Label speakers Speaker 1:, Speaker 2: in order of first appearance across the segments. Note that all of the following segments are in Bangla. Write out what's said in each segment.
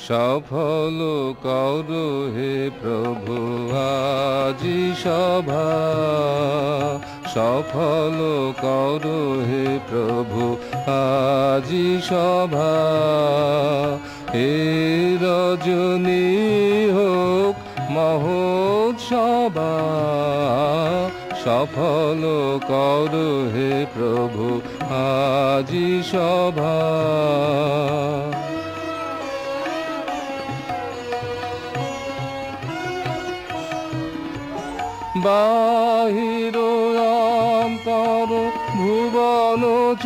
Speaker 1: সফল করো হে প্রভু আজি সভা, সফল করো হে প্রভু আজি সভা। হে রজনী হোক মহোৎসবা, সফল করো হে প্রভু আজি সভা। বাহির অন্তর ভুবন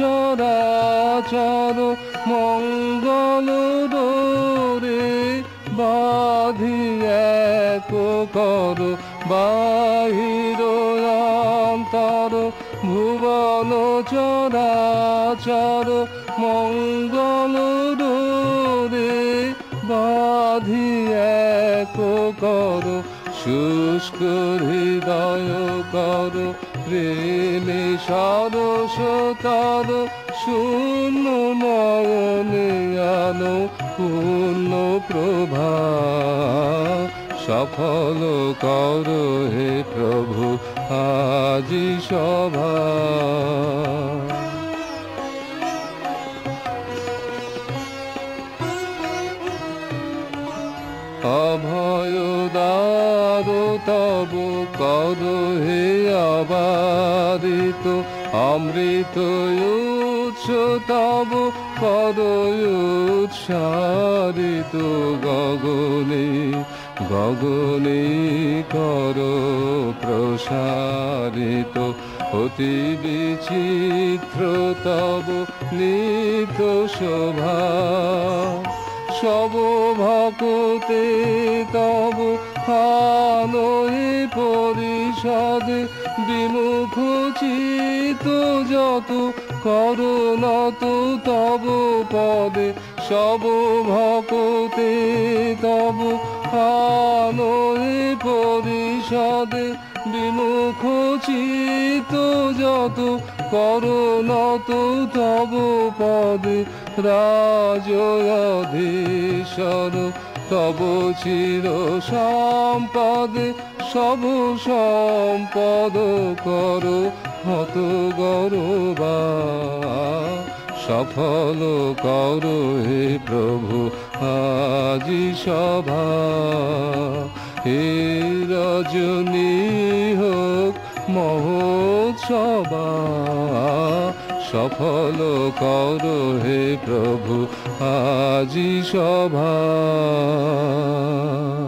Speaker 1: চরাচর মঙ্গল ডোরে বাঁধি এক কর। বাহির অন্তর ভুবন চরাচর মঙ্গল ডোরে বাঁধি এক কর। শুষ্ক হৃদয় কর প্রেমে সরসতর, শূন্য নয়নে আনো পূর্ণ প্রভা। সফল করো হে প্রভু আজি সভা। অভয় দ্বার তব কর হে অবারিত, অমৃত উৎস তব কর উৎসারিত। গগনে গগনে কর প্রসারিত, অতি বিচিত্র তব নিত শোভা। সব ভক্তে তব আনয়ে পরিষদ, বিমুখ চিত যত করুণত তব পদে। সব ভক্তে তব আনয়ে পরিষদে, বিমুখ চিত যত করুণত তব পদে। রাজয়াধীশ্বর তব চির সম্পদে, সব সম্পদ কর হত গৌরবা। সফল করো হে প্রভু আজি সভা। হে রজনী হোক মহোৎসবা, সফল করো হে প্রভু আজি সভা।